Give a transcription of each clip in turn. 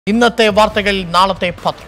ഇന്നത്തെ വാർത്തകൾ നാളത്തെ പത്രം.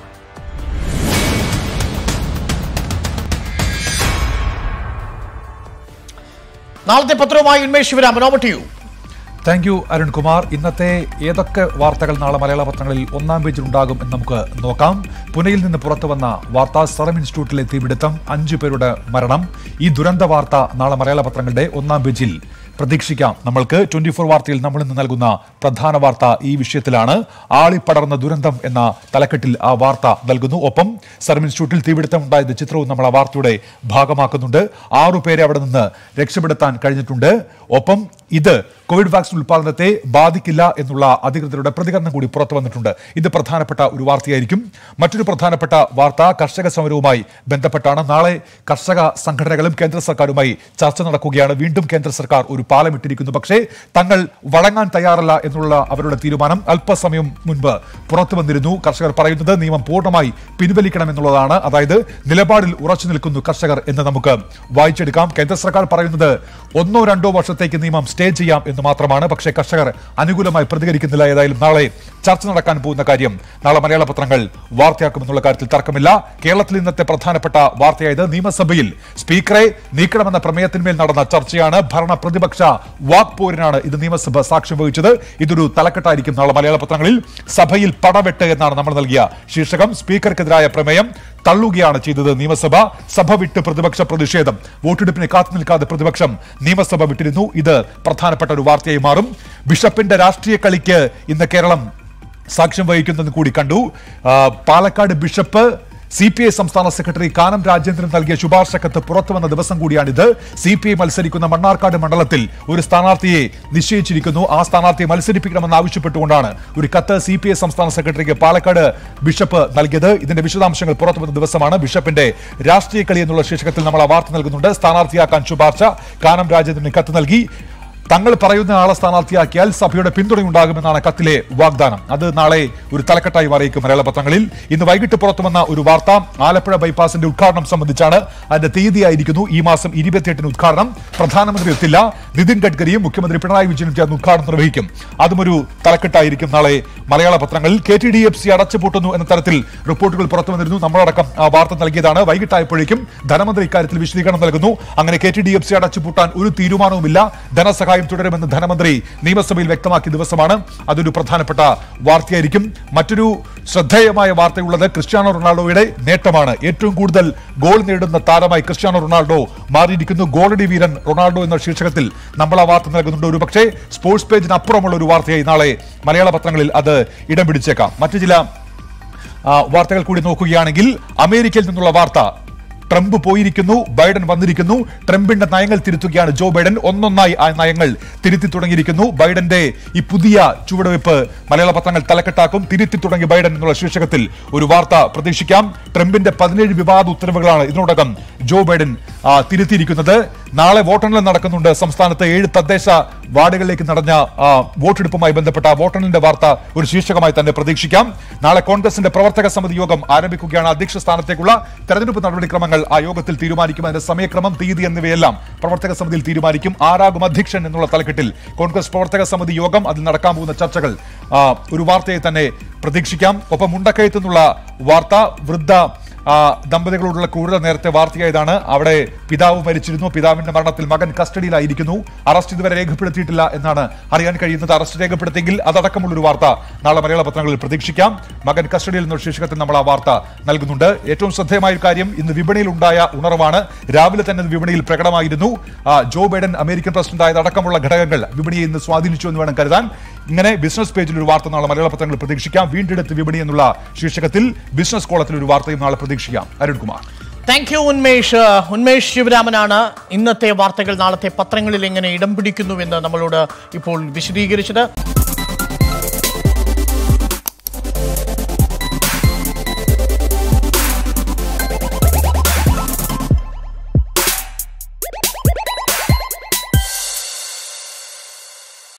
നാളത്തെ പത്രവുമായി Unmesh Sivaraman, over to you. Thank you Arunkumar. ഇന്നത്തെ ഏതൊക്കെ വാർത്തകൾ നാളെ മലയാള പത്രങ്ങളിൽ ഒന്നാം പേജിൽ ഉണ്ടാകും എന്ന് നമുക്ക് നോക്കാം. പുനെയിൽ നിന്ന് പുറത്തു വന്ന വാർത്ത, സെറം ഇൻസ്റ്റിറ്റ്യൂട്ടിലെ തീപിടുത്തം, 5 പേരുടെ മരണം. ഈ ദുരന്ത വാർത്ത നാളെ മലയാള പത്രങ്ങളുടെ ഒന്നാം പേജിൽ പ്രതീക്ഷിക്കാം. നമ്മൾക്ക് 24 വാർത്തയിൽ നമ്മൾ ഇന്ന് നൽകുന്ന പ്രധാന വാർത്ത ഈ വിഷയത്തിലാണ്. ആളിപ്പടർന്ന ദുരന്തം എന്ന തലക്കെട്ടിൽ ആ വാർത്ത നൽകുന്നു. ഒപ്പം സെറം ഇൻസ്റ്റിറ്റ്യൂട്ടിൽ തീപിടുത്തം ഉണ്ടായത് ചിത്രവും നമ്മൾ ആ വാർത്തയുടെ ഭാഗമാക്കുന്നുണ്ട്. 6 പേരെ അവിടെ നിന്ന് രക്ഷപ്പെടുത്താൻ കഴിഞ്ഞിട്ടുണ്ട്. ഒപ്പം ഇത് കോവിഡ് വാക്സിൻ ഉൽപ്പാദനത്തെ ബാധിക്കില്ല എന്നുള്ള അധികൃതരുടെ പ്രതികരണം കൂടി പുറത്തു വന്നിട്ടുണ്ട്. ഇത് പ്രധാനപ്പെട്ട ഒരു വാർത്തയായിരിക്കും. മറ്റൊരു പ്രധാനപ്പെട്ട വാർത്ത കർഷക സമരവുമായി ബന്ധപ്പെട്ടാണ്. നാളെ കർഷക സംഘടനകളും കേന്ദ്ര സർക്കാരുമായി ചർച്ച നടക്കുകയാണ്. വീണ്ടും കേന്ദ്ര സർക്കാർ ഒരു പാലമിട്ടിരിക്കുന്നു. പക്ഷേ തങ്ങൾ വഴങ്ങാൻ തയ്യാറല്ല എന്നുള്ള അവരുടെ തീരുമാനം അല്പസമയം മുൻപ് പുറത്തു വന്നിരുന്നു. കർഷകർ പറയുന്നത് നിയമം പൂർണ്ണമായി പിൻവലിക്കണമെന്നുള്ളതാണ്. അതായത് നിലപാടിൽ ഉറച്ചു നിൽക്കുന്നു കർഷകർ എന്ന് നമുക്ക് വായിച്ചെടുക്കാം. കേന്ദ്ര സർക്കാർ പറയുന്നത് 1-2 വർഷത്തേക്ക് നിയമം സ്റ്റേ ചെയ്യാം എന്ന് മാത്രമാണ്. പക്ഷേ കർഷകർ അനുകൂലമായി പ്രതികരിക്കുന്നില്ല. ഏതായാലും നാളെ ചർച്ച നടക്കാൻ പോകുന്ന കാര്യം നാളെ മലയാള പത്രങ്ങൾ വാർത്തയാക്കുമെന്നുള്ള കാര്യത്തിൽ തർക്കമില്ല. കേരളത്തിൽ ഇന്നത്തെ പ്രധാനപ്പെട്ട വാർത്തയായത് നിയമസഭയിൽ സ്പീക്കറെ നീക്കണമെന്ന പ്രമേയത്തിന്മേൽ നടന്ന ചർച്ചയാണ്. ഭരണ പ്രതിപക്ഷ വാക്പോരിനാണ് ഇത് നിയമസഭ സാക്ഷ്യം വഹിച്ചത്. ഇതൊരു തലക്കെട്ടായിരിക്കും നാളെ മലയാള പത്രങ്ങളിൽ. സഭയിൽ പടവെട്ട് എന്നാണ് നമ്മൾ നൽകിയ ശീർഷകം. സ്പീക്കർക്കെതിരായ പ്രമേയം തള്ളുകയാണ് ചെയ്തത് നിയമസഭ. സഭ വിട്ട് പ്രതിപക്ഷ പ്രതിഷേധം. വോട്ടെടുപ്പിനെ കാത്തുനിൽക്കാതെ പ്രതിപക്ഷം നിയമസഭ വിട്ടിരുന്നു. ഇത് പ്രധാനപ്പെട്ട ഒരു വാർത്തയായി മാറും. ബിഷപ്പിന്റെ രാഷ്ട്രീയ കളിക്ക് ഇന്ന് കേരളം സാക്ഷ്യം വഹിക്കുന്നത് കൂടി കണ്ടു. പാലക്കാട് ബിഷപ്പ് CPI സംസ്ഥാന സെക്രട്ടറി കാനം രാജേന്ദ്രൻ നൽകിയ ശുപാർശ കത്ത് പുറത്തുവന്ന ദിവസം കൂടിയാണിത്. CPI മത്സരിക്കുന്ന മണ്ണാർക്കാട് മണ്ഡലത്തിൽ ഒരു സ്ഥാനാർത്ഥിയെ നിശ്ചയിച്ചിരിക്കുന്നു. ആ സ്ഥാനാർത്ഥിയെ മത്സരിപ്പിക്കണമെന്ന് ആവശ്യപ്പെട്ടുകൊണ്ടാണ് ഒരു കത്ത് CPI സംസ്ഥാന സെക്രട്ടറിക്ക് പാലക്കാട് ബിഷപ്പ് നൽകിയത്. ഇതിന്റെ വിശദാംശങ്ങൾ പുറത്തുവന്ന ദിവസമാണ്. ബിഷപ്പിന്റെ രാഷ്ട്രീയ കളി എന്നുള്ള ശീർഷകത്തിൽ നമ്മൾ ആ വാർത്ത നൽകുന്നുണ്ട്. സ്ഥാനാർത്ഥിയാക്കാൻ ശുപാർശ, കാനം രാജേന്ദ്രന് കത്ത് നൽകി. തങ്ങൾ പറയുന്ന ആളെ സ്ഥാനാർത്ഥിയാക്കിയാൽ സഭയുടെ പിന്തുണയുണ്ടാകുമെന്നാണ് കത്തിലെ വാഗ്ദാനം. അത് നാളെ ഒരു തലക്കെട്ടായി മാറിയേക്കും മലയാള പത്രങ്ങളിൽ. ഇന്ന് വൈകിട്ട് പുറത്തുവന്ന ഒരു വാർത്ത ആലപ്പുഴ ബൈപ്പാസിന്റെ ഉദ്ഘാടനം സംബന്ധിച്ചാണ്. അതിന്റെ തീയതിയായിരിക്കുന്നു ഈ മാസം 28-ന് ഉദ്ഘാടനം. പ്രധാനമന്ത്രി എത്തില്ല. നിതിൻ ഗഡ്കരിയും മുഖ്യമന്ത്രി പിണറായി വിജയനും ചേർന്ന് ഉദ്ഘാടനം നിർവഹിക്കും. അതും ഒരു തലക്കെട്ടായിരിക്കും നാളെ മലയാള പത്രങ്ങളിൽ. KTDFC അടച്ചുപൂട്ടുന്നു എന്ന തരത്തിൽ റിപ്പോർട്ടുകൾ പുറത്തു വന്നിരുന്നു. നമ്മളടക്കം ആ വാർത്ത നൽകിയതാണ്. വൈകിട്ടായപ്പോഴേക്കും ധനമന്ത്രി ഇക്കാര്യത്തിൽ വിശദീകരണം നൽകുന്നു. അങ്ങനെ KTDFC അടച്ചുപൂട്ടാൻ ഒരു തീരുമാനവുമില്ല. ധനസഹായം തുടരുമെന്ന് ധനമന്ത്രി നിയമസഭയിൽ വ്യക്തമാക്കിയ ദിവസമാണ്. അതൊരു പ്രധാനപ്പെട്ട വാർത്തയായിരിക്കും. മറ്റൊരു ശ്രദ്ധേയമായ വാർത്തയുള്ളത് ക്രിസ്ത്യാനോ റൊണാൾഡോയുടെ നേട്ടമാണ്. ഏറ്റവും കൂടുതൽ ഗോൾ നേടുന്ന താരമായി ക്രിസ്ത്യാനോ റൊണാൾഡോ മാറിയിരിക്കുന്നു. ഗോളടി വീരൻ റൊണാൾഡോ എന്ന ശീർഷകത്തിൽ നമ്മൾ ആ വാർത്ത നൽകുന്നുണ്ട്. ഒരു പക്ഷേ സ്പോർട്സ് പേജിന് അപ്പുറമുള്ള ഒരു വാർത്തയായി നാളെ മലയാള പത്രങ്ങളിൽ അത് ഇടം പിടിച്ചേക്കാം. മറ്റു ചില വാർത്തകൾ കൂടി നോക്കുകയാണെങ്കിൽ അമേരിക്കയിൽ നിന്നുള്ള വാർത്ത, ട്രംപ് പോയിരിക്കുന്നു, ബൈഡൻ വന്നിരിക്കുന്നു. ട്രംപിന്റെ നയങ്ങൾ തിരുത്തുകയാണ് ജോ ബൈഡൻ. ഒന്നൊന്നായി ആ നയങ്ങൾ തിരുത്തി തുടങ്ങിയിരിക്കുന്നു. ബൈഡന്റെ ഈ പുതിയ ചുവടുവയ്പ് മലയാള പത്രങ്ങൾ തലക്കെട്ടാക്കും. തിരുത്തി തുടങ്ങി ബൈഡൻ എന്നുള്ള ശീർഷകത്തിൽ ഒരു വാർത്ത പ്രതീക്ഷിക്കാം. ട്രംപിന്റെ 17 വിവാദ ഉത്തരവുകളാണ് ഇതിനോടകം ജോ ബൈഡൻ തിരുത്തിയിരിക്കുന്നത്. നാളെ വോട്ടെണ്ണൽ നടക്കുന്നുണ്ട്. സംസ്ഥാനത്ത് 7 തദ്ദേശ വാർഡുകളിലേക്ക് നടന്ന വോട്ടെടുപ്പുമായി ബന്ധപ്പെട്ട വോട്ടെണ്ണലിന്റെ വാർത്ത ഒരു ശീർഷകമായി തന്നെ പ്രതീക്ഷിക്കാം. നാളെ കോൺഗ്രസിന്റെ പ്രവർത്തക സമിതി യോഗം ആരംഭിക്കുകയാണ്. അധ്യക്ഷ സ്ഥാനത്തേക്കുള്ള തെരഞ്ഞെടുപ്പ് നടപടിക്രമങ്ങൾ ആ യോഗത്തിൽ തീരുമാനിക്കും. അതിന്റെ സമയക്രമം, തീയതി എന്നിവയെല്ലാം പ്രവർത്തക സമിതിയിൽ തീരുമാനിക്കും. ആരാകും അധ്യക്ഷൻ എന്നുള്ള തലക്കെട്ടിൽ കോൺഗ്രസ് പ്രവർത്തക സമിതി യോഗം, അതിൽ നടക്കാൻ പോകുന്ന ചർച്ചകൾ ഒരു വാർത്തയെ തന്നെ പ്രതീക്ഷിക്കാം. ഒപ്പം മുണ്ടക്കയത്തു നിന്നുള്ള വാർത്ത, വൃദ്ധ ദമ്പതികളോടുള്ള ക്രൂരത നേരത്തെ വാർത്തയായതാണ്. അവിടെ പിതാവ് മരിച്ചിരുന്നു. പിതാവിന്റെ മരണത്തിൽ മകൻ കസ്റ്റഡിയിലായിരിക്കുന്നു. അറസ്റ്റ് ഇതുവരെ രേഖപ്പെടുത്തിയിട്ടില്ല എന്നാണ് അറിയാൻ കഴിയുന്നത്. അറസ്റ്റ് രേഖപ്പെടുത്തിയെങ്കിൽ അതടക്കമുള്ളൊരു വാർത്ത നാളെ മലയാള പത്രങ്ങളിൽ പ്രതീക്ഷിക്കാം. മകൻ കസ്റ്റഡിയിൽ നിന്നുള്ള ശീർഷകത്തിൽ നമ്മൾ ആ വാർത്ത നൽകുന്നുണ്ട്. ഏറ്റവും ശ്രദ്ധേയമായ കാര്യം ഇന്ന് വിപണിയിൽ ഉണ്ടായ ഉണർവാണ്. രാവിലെ തന്നെ വിപണിയിൽ പ്രകടമായിരുന്നു. ജോ ബൈഡൻ അമേരിക്കൻ പ്രസിഡന്റ് ആയതടക്കമുള്ള ഘടകങ്ങൾ വിപണിയെ ഇന്ന് സ്വാധീനിച്ചു എന്ന് വേണം കരുതാൻ. ഇങ്ങനെ ബിസിനസ് പേജിൽ ഒരു വാർത്ത നാളെ മലയാള പത്രങ്ങൾ പ്രതീക്ഷിക്കാം. വീണ്ടെടുത്ത് വിപണി എന്നുള്ള ശീർഷകത്തിൽ ബിസിനസ് കോളത്തിൽ ഒരു വാർത്തയും നാളെ പ്രതീക്ഷിക്കാം. അരുൺകുമാർ, താങ്ക് യു ഉന്മേഷ് ശിവരാമനാണ് ഇന്നത്തെ വാർത്തകൾ നാളത്തെ പത്രങ്ങളിൽ എങ്ങനെ ഇടം പിടിക്കുന്നുവെന്ന് നമ്മളോട് ഇപ്പോൾ വിശദീകരിച്ചത്.